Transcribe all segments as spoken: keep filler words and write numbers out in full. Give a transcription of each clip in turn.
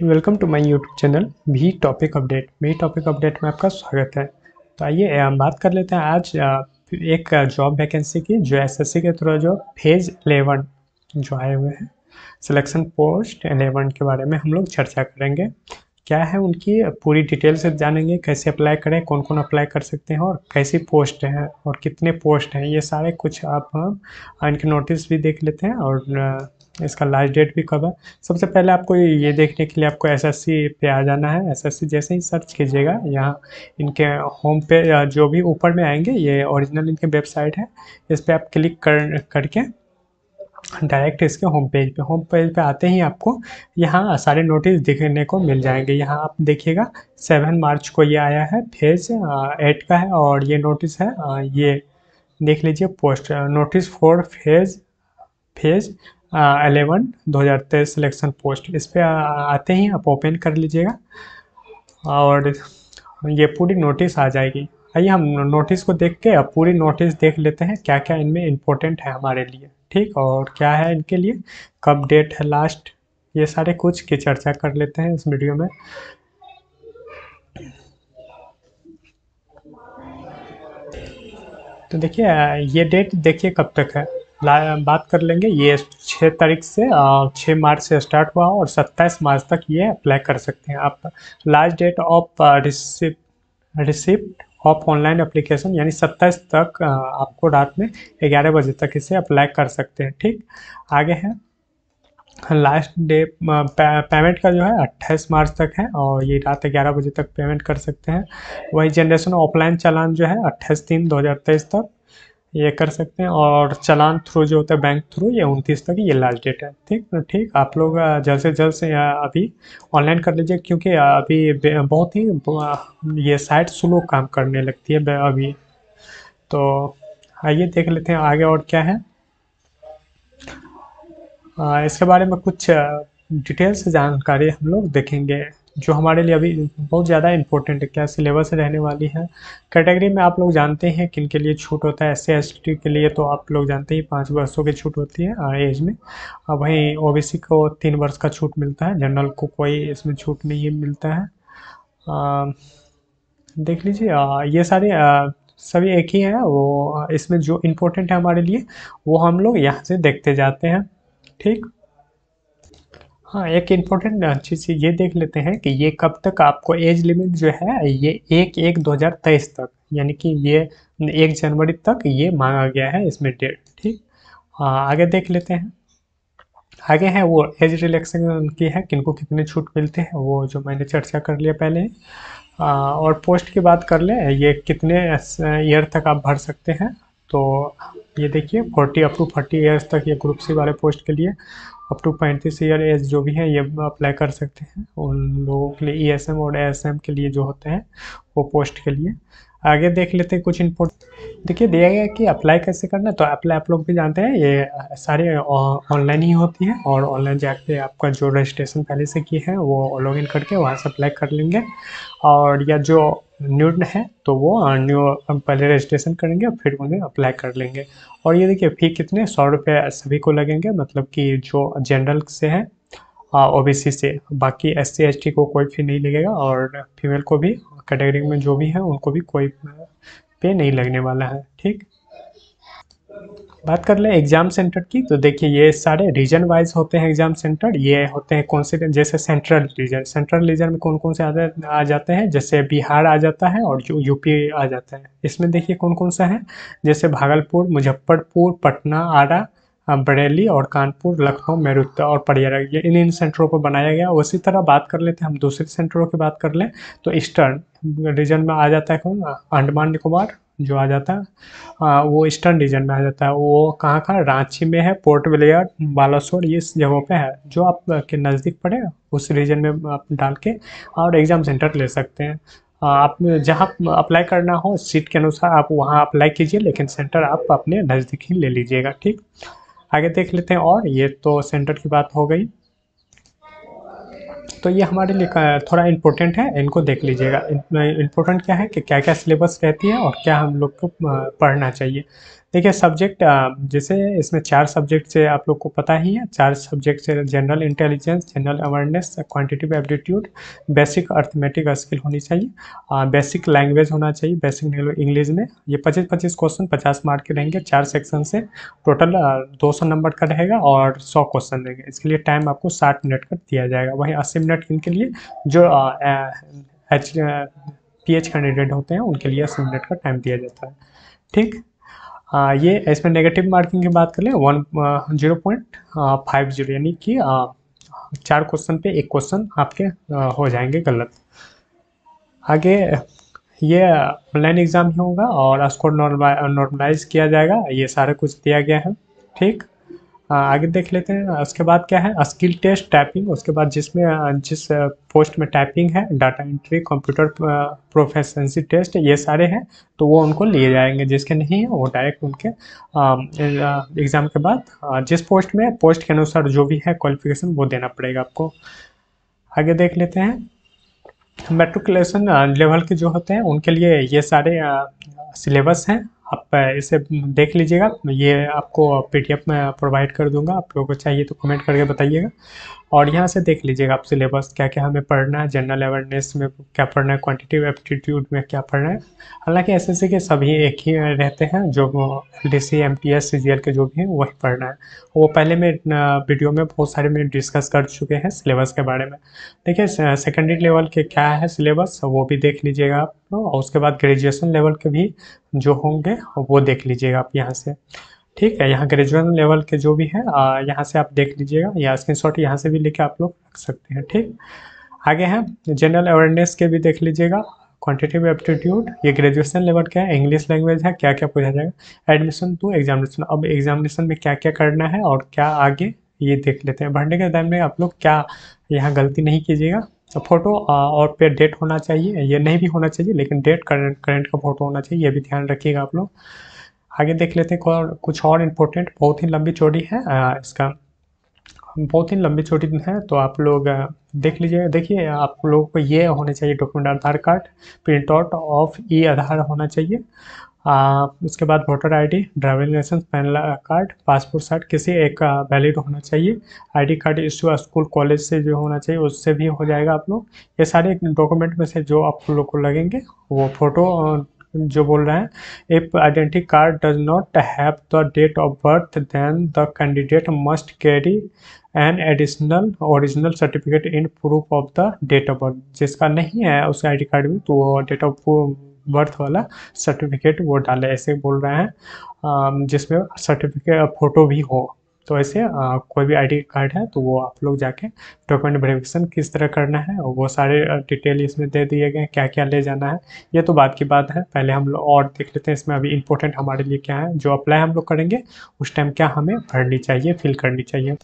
Welcome to my YouTube channel भी topic update. भी topic update में आपका स्वागत है। तो आइए अ, बात कर लेते हैं आज अ, एक जॉब वैकेंसी की जो एसएससी के थ्रू जो फेज इलेवन जो आए हुए हैं, सिलेक्शन पोस्ट इलेवन के बारे में हम लोग चर्चा करेंगे। क्या है उनकी पूरी डिटेल से जानेंगे, कैसे अप्लाई करें, कौन कौन अप्लाई कर सकते हैं और कैसी पोस्ट हैं और कितने पोस्ट हैं, ये सारे कुछ आप हम इनके नोटिस भी देख लेते हैं और अ, इसका लास्ट डेट भी कब है। सबसे पहले आपको ये देखने के लिए आपको एसएससी पे आ जाना है। एसएससी जैसे ही सर्च कीजिएगा, यहाँ इनके होम पे या जो भी ऊपर में आएंगे, ये ओरिजिनल इनके वेबसाइट है। इस पर आप क्लिक कर करके डायरेक्ट इसके होम पेज पे होम पेज पे आते ही आपको यहाँ सारे नोटिस दिखने को मिल जाएंगे। यहाँ आप देखिएगा सेवन मार्च को ये आया है, फेज एट का है और ये नोटिस है। आ, ये देख लीजिए, post notice for phase phase eleven दो हज़ार तेईस सिलेक्शन पोस्ट। इस पर आते ही आप ओपन कर लीजिएगा और ये पूरी नोटिस आ जाएगी। आइए हम नोटिस को देख के अब पूरी नोटिस देख लेते हैं, क्या क्या इनमें इम्पोर्टेंट है हमारे लिए, ठीक, और क्या है इनके लिए, कब डेट है लास्ट, ये सारे कुछ की चर्चा कर लेते हैं इस वीडियो में। तो देखिए ये डेट देखिए कब तक है, बात कर लेंगे। ये छः तारीख से छः मार्च से स्टार्ट हुआ और सत्ताईस मार्च तक ये अप्लाई कर सकते हैं आप। Last date of receipt receipt of online application, यानी सत्ताईस तक आपको रात में ग्यारह बजे तक इसे अप्लाई कर सकते हैं, ठीक। आगे है लास्ट डे पेमेंट का जो है अट्ठाईस मार्च तक है और ये रात ग्यारह बजे तक पेमेंट कर सकते हैं। वही जनरेशन ऑफलाइन चालान जो है अट्ठाईस तीन दो हज़ार तेईस तक ये कर सकते हैं और चालान थ्रू जो होता है बैंक थ्रू, ये उनतीस तक ये लास्ट डेट है, ठीक। तो ठीक, आप लोग जल्द से जल्द से अभी ऑनलाइन कर लीजिए, क्योंकि अभी बहुत ही ये साइट स्लो काम करने लगती है अभी। तो आइए देख लेते हैं आगे और क्या है। आ, इसके बारे में कुछ डिटेल से जानकारी हम लोग देखेंगे जो हमारे लिए अभी बहुत ज़्यादा इम्पोर्टेंट है, क्या सिलेबस रहने वाली है। कैटेगरी में आप लोग जानते हैं किन के लिए छूट होता है। एस सी एस टी के लिए तो आप लोग जानते ही पाँच वर्षों की छूट होती है एज में। अब वहीं ओ बी सी को तीन वर्ष का छूट मिलता है, जनरल को कोई इसमें छूट नहीं मिलता है। आ, देख लीजिए आ, ये सारे आ, सभी एक ही है। वो इसमें जो इम्पोर्टेंट है हमारे लिए वो हम लोग यहाँ से देखते जाते हैं, ठीक। हाँ, एक इम्पोर्टेंट चीज़ ये देख लेते हैं कि ये कब तक आपको एज लिमिट जो है, ये एक एक दो हज़ार तेईस तक, यानी कि ये एक जनवरी तक ये मांगा गया है इसमें डेट, ठीक। हाँ, आगे देख लेते हैं। आगे है वो एज रिलैक्सेशन की है, किनको कितने छूट मिलते हैं, वो जो मैंने चर्चा कर लिया पहले। आ, और पोस्ट की बात कर लें, ये कितने ईयर तक आप भर सकते हैं। तो ये देखिए forty up to forty years तक ये ग्रुप सी वाले पोस्ट के लिए, अप टू पैंतीस ईयर एज जो भी है ये अप्लाई कर सकते हैं। उन लोगों के लिए ई एस एम और ए एस एम के लिए जो होते हैं वो पोस्ट के लिए। आगे देख लेते हैं कुछ इम्पोर्ट। देखिए दिया गया है कि अप्लाई कैसे करना है। तो अप्लाई आप लोग भी जानते हैं, ये सारे ऑनलाइन ही होती है और ऑनलाइन जाके आपका जो रजिस्ट्रेशन पहले से की है वो लॉगिन करके वहाँ से अप्लाई कर लेंगे। और या जो न्यू है तो वो न्यू पहले रजिस्ट्रेशन करेंगे और फिर उन्हें अप्लाई कर लेंगे। और ये देखिए फ़ी कितने, सौ रुपये सभी को लगेंगे, मतलब कि जो जनरल से है ओ बी सी से, बाकी एस सी एस टी को कोई फ़ी नहीं लगेगा और फीमेल को भी कैटेगरी में जो भी है उनको भी कोई पे नहीं लगने वाला है, ठीक। बात कर ले एग्ज़ाम सेंटर की, तो देखिए ये सारे रीजन वाइज होते हैं एग्ज़ाम सेंटर। ये होते हैं कौन से, जैसे सेंट्रल रीजन, सेंट्रल रीजन में कौन कौन से आ, आ जाते हैं, जैसे बिहार आ जाता है और जो यूपी आ जाता है। इसमें देखिए कौन कौन सा है, जैसे भागलपुर, मुजफ्फरपुर, पटना, आरा, बरेली और कानपुर, लखनऊ, मेरठ और प्रयागराज, ये इन इन सेंटरों पर बनाया गया। उसी तरह बात कर लेते हैं हम दूसरे सेंटरों की बात कर लें, तो ईस्टर्न रीजन में आ जाता है कौन, अंडमान निकोबार जो आ जाता है, आ, वो ईस्टर्न रीजन में आ जाता है। वो कहाँ का, रांची में है, पोर्ट ब्लेयर, बालासोर, ये इस जगहों पे है जो आप के नज़दीक पड़ेगा उस रीजन में आप डाल के और एग्ज़ाम सेंटर ले सकते हैं। आ, आप जहाँ अप्लाई करना हो सीट के अनुसार आप वहाँ अप्लाई कीजिए, लेकिन सेंटर आप अपने नज़दीक ही ले लीजिएगा, ठीक। आगे देख लेते हैं, और ये तो सेंटर की बात हो गई। तो ये हमारे लिए थोड़ा इम्पोर्टेंट है, इनको देख लीजिएगा। इम्पोर्टेंट क्या है कि क्या क्या सिलेबस रहती है और क्या हम लोग को पढ़ना चाहिए। देखिए सब्जेक्ट जैसे इसमें चार सब्जेक्ट से आप लोग को पता ही है, चार सब्जेक्ट से general intelligence, general awareness, quantitative aptitude, basic arithmetic skill होनी चाहिए, बेसिक लैंग्वेज होना चाहिए, बेसिक इंग्लिश में। ये पच्चीस पच्चीस क्वेश्चन पचास मार्क के रहेंगे, चार सेक्शन से टोटल दो सौ नंबर का रहेगा और सौ क्वेश्चन रहेंगे। इसके लिए टाइम आपको साठ मिनट का दिया जाएगा। वहीं अस्सी मिनट इनके लिए जो एच पी एच कैंडिडेट होते हैं उनके लिए अस्सी मिनट का टाइम दिया जाता है। ठीक, आ, ये इसमें नेगेटिव मार्किंग की बात कर लें, one zero point five zero, यानी कि आ, चार क्वेश्चन पे एक क्वेश्चन आपके आ, हो जाएंगे गलत। आगे ये ऑनलाइन एग्ज़ाम ही होगा और स्कोर नॉर्मलाइज किया जाएगा, ये सारा कुछ दिया गया है। ठीक, आ, आगे देख लेते हैं। उसके बाद क्या है, स्किल टेस्ट, टाइपिंग। उसके बाद जिसमें आ, जिस पोस्ट में टाइपिंग है, data entry, computer proficiency test, ये सारे हैं तो वो उनको लिए जाएंगे। जिसके नहीं है वो डायरेक्ट उनके एग्ज़ाम के बाद आ, जिस पोस्ट में, पोस्ट के अनुसार जो भी है क्वालिफिकेशन वो देना पड़ेगा आपको। आगे देख लेते हैं। मेट्रिकुलेशन लेवल के जो होते हैं उनके लिए ये सारे सिलेबस हैं, आप इसे देख लीजिएगा। ये आपको पीडीएफ में प्रोवाइड कर दूंगा, आप लोगों को चाहिए तो कमेंट करके बताइएगा। और यहाँ से देख लीजिएगा आप सिलेबस क्या क्या हमें पढ़ना है, जनरल अवेयरनेस में क्या पढ़ना है, क्वांटिटेटिव एप्टीट्यूड में क्या पढ़ना है। हालांकि एसएससी के सभी एक ही रहते हैं, जो एलडीसी, एमटीएस, सीजीएल के जो भी हैं वही पढ़ना है। वो पहले में वीडियो में बहुत सारे में डिस्कस कर चुके हैं सिलेबस के बारे में। देखिए सेकेंडरी लेवल के क्या है सिलेबस वो भी देख लीजिएगा आप, और उसके बाद ग्रेजुएशन लेवल के भी जो होंगे वो देख लीजिएगा आप यहाँ से। ठीक है, यहाँ ग्रेजुएशन लेवल के जो भी है यहाँ से आप देख लीजिएगा, या स्क्रीनशॉट यहाँ से भी लेके आप लोग रख सकते हैं। ठीक, आगे है जनरल अवेयरनेस के भी देख लीजिएगा, क्वांटिटेटिव एप्टीट्यूड, ये ग्रेजुएशन लेवल का है, इंग्लिश लैंग्वेज है, क्या क्या पूछा जाएगा, एडमिशन टू एग्जामिनेशन, अब एग्जामिनेशन में क्या क्या करना है और क्या आगे ये देख लेते हैं। भरने के टाइम में आप लोग क्या यहाँ गलती नहीं कीजिएगा, फोटो और पे डेट होना चाहिए, ये नहीं भी होना चाहिए लेकिन डेट करंट करंट का फोटो होना चाहिए, ये भी ध्यान रखिएगा आप लोग। आगे देख लेते हैं और कुछ और इम्पोर्टेंट, बहुत ही लंबी चौड़ी है इसका, बहुत ही लंबी चौड़ी है तो आप लोग देख लीजिए। देखिए आप लोगों को ये होने चाहिए document, Aadhaar card, print out of e Aadhaar होना चाहिए, आ, उसके बाद voter ID, driving licence, PAN card, passport size किसी एक वैलिड होना चाहिए, ID card issue school college से जो होना चाहिए उससे भी हो जाएगा आप लोग। ये सारे डॉक्यूमेंट में से जो आप लोग को लगेंगे वो फोटो जो बोल रहे हैं, if identity card does not have the date of birth then the candidate must carry an additional original certificate in proof of the date of birth. जिसका नहीं है उस आईडी कार्ड में तो वो डेट ऑफ बर्थ वाला certificate वो डाले, ऐसे बोल रहे हैं जिसमें सर्टिफिकेट फ़ोटो भी हो। तो ऐसे आ, कोई भी आईडी कार्ड है तो वो आप लोग जाके डॉक्यूमेंट वेरिफिकेशन किस तरह करना है वो सारे डिटेल इसमें दे दिए गए हैं, क्या क्या ले जाना है। ये तो बात की बात है, पहले हम लोग और देख लेते हैं इसमें अभी इम्पोर्टेंट हमारे लिए क्या है, जो अप्लाई हम लोग करेंगे उस टाइम क्या हमें भरनी चाहिए, फिल करनी चाहिए।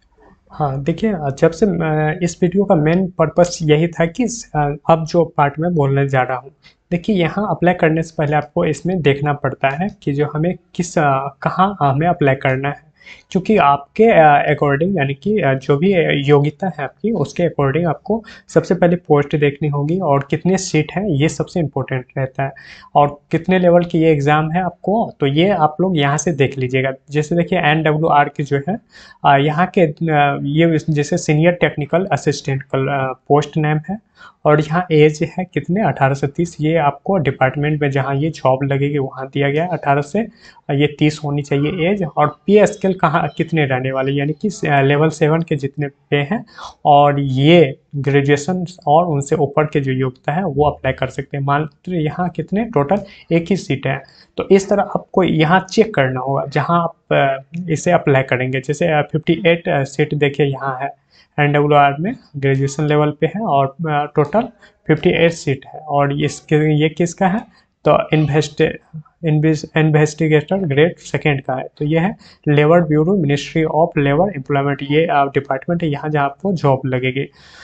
हाँ देखिए, जब से इस वीडियो का मेन पर्पस यही था कि अब जो पार्ट में बोलने जा रहा हूँ, देखिए यहाँ अप्लाई करने से पहले आपको इसमें देखना पड़ता है कि जो हमें किस कहाँ हमें अप्लाई करना है, क्योंकि आपके अकॉर्डिंग यानी कि जो भी योग्यता है आपकी उसके अकॉर्डिंग आपको सबसे पहले पोस्ट देखनी होगी और कितने सीट हैं ये सबसे इम्पोर्टेंट रहता है, और कितने लेवल की ये एग्ज़ाम है आपको तो ये आप लोग यहाँ से देख लीजिएगा। जैसे देखिए एन डब्ल्यू आर की जो है यहाँ के ये जैसे सीनियर टेक्निकल असिस्टेंट का पोस्ट नेम है, और यहाँ एज है कितने अठारह से तीस, ये आपको डिपार्टमेंट में जहाँ ये जॉब लगेगी वहाँ दिया गया है, अठारह से ये तीस होनी चाहिए एज। और पे स्केल कहाँ कितने रहने वाले यानी कि लेवल सेवन के जितने पे हैं, और ये ग्रेजुएशन और उनसे ऊपर के जो योग्यता है वो अप्लाई कर सकते हैं। मान तो यहाँ कितने टोटल एक ही सीट है, तो इस तरह आपको यहाँ चेक करना होगा जहाँ आप इसे अप्लाई करेंगे। जैसे फिफ्टी एट सीट देखिए यहाँ है एन डब्ल्यू आर में, ग्रेजुएशन लेवल पे है और टोटल फिफ्टी एट सीट है, और इसके ये किसका है तो इन्वेस्ट इन्वेस्टिगेटर ग्रेड सेकेंड का है। तो ये है Labour Bureau, Ministry of Labour Employment, ये डिपार्टमेंट है यहाँ जहाँ आपको जॉब लगेगी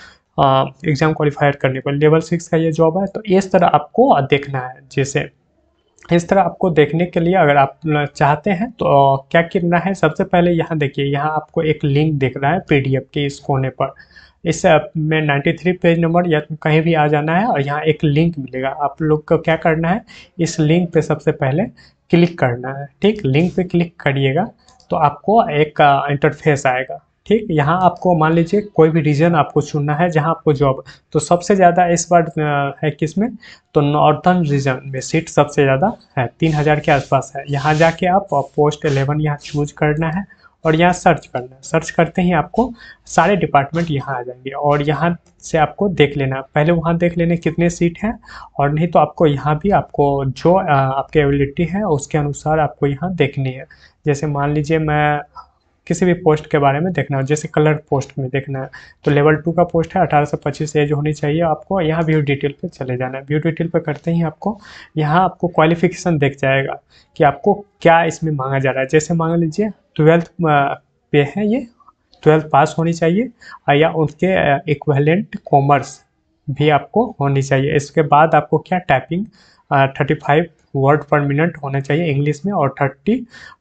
एग्ज़ाम क्वालिफायर करने पर। लेवल सिक्स का ये जॉब है, तो इस तरह आपको देखना है। जैसे इस तरह आपको देखने के लिए अगर आप चाहते हैं तो क्या करना है, सबसे पहले यहाँ देखिए, यहाँ आपको एक लिंक दिख रहा है पीडीएफ के इस कोने पर, इस में तिरानवे पेज नंबर या कहीं भी आ जाना है और यहाँ एक लिंक मिलेगा। आप लोग को क्या करना है, इस लिंक पे सबसे पहले क्लिक करना है। ठीक, लिंक पे क्लिक करिएगा तो आपको एक इंटरफेस आएगा। ठीक, यहाँ आपको मान लीजिए कोई भी रीजन आपको चुनना है जहाँ आपको जॉब, तो सबसे ज़्यादा इस बार है किसमें, तो नॉर्थर्न रीजन में सीट सबसे ज़्यादा है, तीन हज़ार के आसपास है। यहाँ जाके आप पोस्ट इलेवन यहाँ चूज करना है और यहाँ सर्च करना है। सर्च करते ही आपको सारे डिपार्टमेंट यहाँ आ जाएंगे और यहाँ से आपको देख लेना, पहले वहाँ देख लेने कितने सीट हैं, और नहीं तो आपको यहाँ भी आपको जो आपकी एबिलिटी है उसके अनुसार आपको यहाँ देखनी है। जैसे मान लीजिए मैं किसी भी पोस्ट के बारे में देखना है, जैसे कलर पोस्ट में देखना है, तो लेवल टू का पोस्ट है, अठारह से पच्चीस एज होनी चाहिए आपको। यहाँ व्यू डिटेल पे चले जाना है। व्यू डिटेल पे करते ही आपको यहाँ आपको क्वालिफिकेशन दिख जाएगा कि आपको क्या इसमें मांगा जा रहा है। जैसे मान लीजिए ट्वेल्थ पे है, ये ट्वेल्थ पास होनी चाहिए या उसके इक्विवेलेंट कॉमर्स भी आपको होनी चाहिए। इसके बाद आपको क्या typing thirty five word per minute होना चाहिए इंग्लिश में, और थर्टी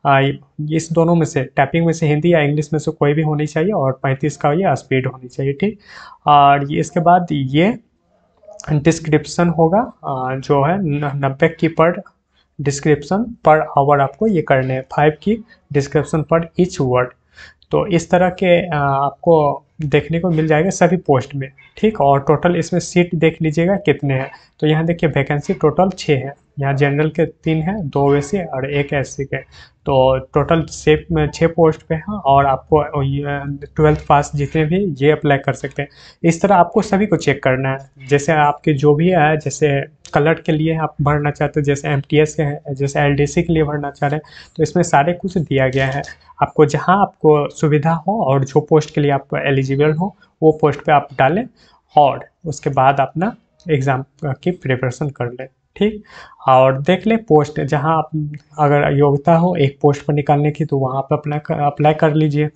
इस दोनों में से, टाइपिंग में से हिंदी या इंग्लिश में से कोई भी होनी चाहिए, और पैंतीस का ये स्पीड होनी चाहिए। ठीक, और ये इसके बाद ये डिस्क्रिप्शन होगा जो है नब्बे की पर डिस्क्रिप्शन पर आवर आपको ये करने हैं, फाइव की डिस्क्रिप्शन पर ईच वर्ड। तो इस तरह के आपको देखने को मिल जाएगा सभी पोस्ट में। ठीक, और टोटल इसमें सीट देख लीजिएगा कितने हैं। तो यहाँ देखिए वैकेंसी टोटल छः है, यहाँ जनरल के तीन हैं, दो ओबीसी और एक एससी के, तो टोटल सेप में छः पोस्ट पे हैं। और आपको ट्वेल्थ पास जितने भी ये अप्लाई कर सकते हैं। इस तरह आपको सभी को चेक करना है। जैसे आपके जो भी है, जैसे कलर के लिए आप भरना चाहते हो, जैसे एमटीएस के हैं, जैसे एलडीसी के लिए भरना चाह रहे हैं, तो इसमें सारे कुछ दिया गया है। आपको जहां आपको सुविधा हो और जो पोस्ट के लिए आप एलिजिबल हो वो पोस्ट पे आप डालें, और उसके बाद अपना एग्ज़ाम की प्रिपरेशन कर लें। ठीक, और देख लें पोस्ट जहां आप अगर योग्यता हो एक पोस्ट पर निकालने की, तो वहां पर अपना अप्लाई कर लीजिए।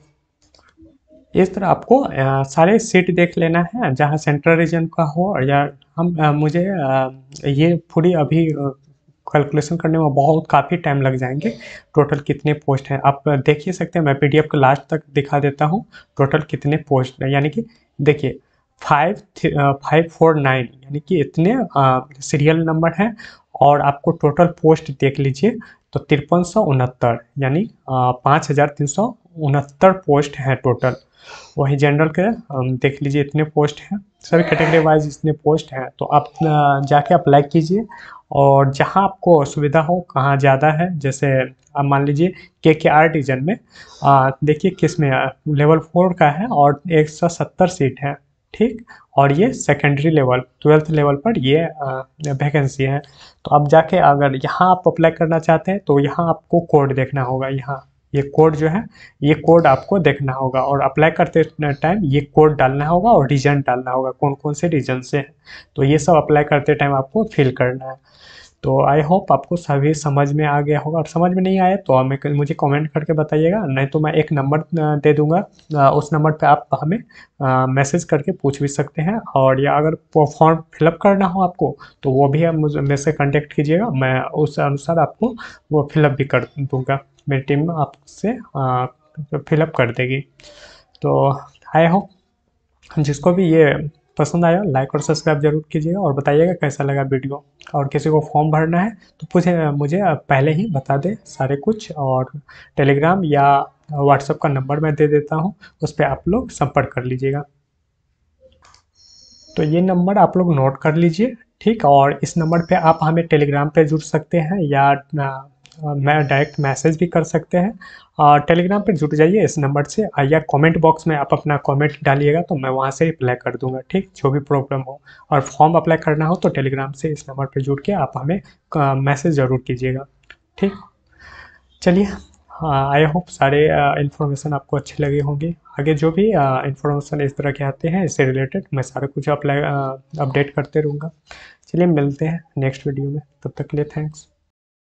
इस तरह आपको आ, सारे सीट देख लेना है जहां सेंट्रल रीजन का हो, और या हम आ, मुझे आ, ये पूरी अभी कैलकुलेशन करने में बहुत काफ़ी टाइम लग जाएंगे। टोटल कितने पोस्ट हैं आप देख ही सकते हैं, मैं पीडीएफ के लास्ट तक दिखा देता हूँ टोटल कितने पोस्ट हैं। यानी कि देखिए फाइव फाइव फोर नाइन यानी कि इतने सीरियल नंबर हैं, और आपको टोटल पोस्ट देख लीजिए तो तिरपन सौ उनहत्तर यानी पाँच हज़ार तीन सौ उनहत्तर पोस्ट हैं टोटल। वही जनरल के देख लीजिए इतने पोस्ट हैं, सभी कैटेगरी वाइज इतने पोस्ट हैं। तो आप जाके अप्लाई कीजिए, और जहां आपको सुविधा हो, कहाँ ज़्यादा है, जैसे आप मान लीजिए के के आर डिवीजन में देखिए किस में लेवल फोर का है और एक सौ सत्तर सीट है। ठीक, और ये सेकेंडरी लेवल ट्वेल्थ लेवल पर ये वैकेंसी है। तो अब जाके अगर यहाँ आप अप्लाई करना चाहते हैं तो यहाँ आपको कोड देखना होगा। यहाँ ये कोड जो है ये कोड आपको देखना होगा, और अप्लाई करते टाइम ये कोड डालना होगा और रीजन डालना होगा, कौन कौन से रीजन से है। तो ये सब अप्लाई करते टाइम आपको फिल करना है। तो आई होप आपको सभी समझ में आ गया होगा, और समझ में नहीं आया तो हमें मुझे कमेंट करके बताइएगा, नहीं तो मैं एक नंबर दे दूंगा, उस नंबर पे आप हमें मैसेज करके पूछ भी सकते हैं। और या अगर फॉर्म फिलअप करना हो आपको तो वो भी आप मुझे मेरे से कॉन्टेक्ट कीजिएगा, मैं उस अनुसार आपको वो फिलअप भी कर दूँगा, मेरी टीम आपसे फिलअप कर देगी। तो आई होप जिसको भी ये पसंद आया लाइक और सब्सक्राइब जरूर कीजिएगा, और बताइएगा कैसा लगा वीडियो। और किसी को फॉर्म भरना है तो मुझे मुझे पहले ही बता दे सारे कुछ, और टेलीग्राम या व्हाट्सएप का नंबर मैं दे देता हूँ, उस पर आप लोग संपर्क कर लीजिएगा। तो ये नंबर आप लोग नोट कर लीजिए। ठीक, और इस नंबर पे आप हमें टेलीग्राम पे जुड़ सकते हैं, या मैं डायरेक्ट मैसेज भी कर सकते हैं। और टेलीग्राम पे जुड़ जाइए इस नंबर से, या कमेंट बॉक्स में आप अपना कमेंट डालिएगा तो मैं वहाँ से रिप्लाई कर दूंगा। ठीक, जो भी प्रॉब्लम हो, और फॉर्म अप्लाई करना हो तो टेलीग्राम से इस नंबर पे जुड़ के आप हमें मैसेज ज़रूर कीजिएगा। ठीक, चलिए, आई होप सारे इन्फॉर्मेशन आपको अच्छे लगे होंगे। आगे जो भी इन्फॉर्मेशन इस तरह के आते हैं इससे रिलेटेड मैं सारा कुछ अप्लाई अपडेट करते रहूँगा। चलिए मिलते हैं नेक्स्ट वीडियो में, तब तक के लिए थैंक्स।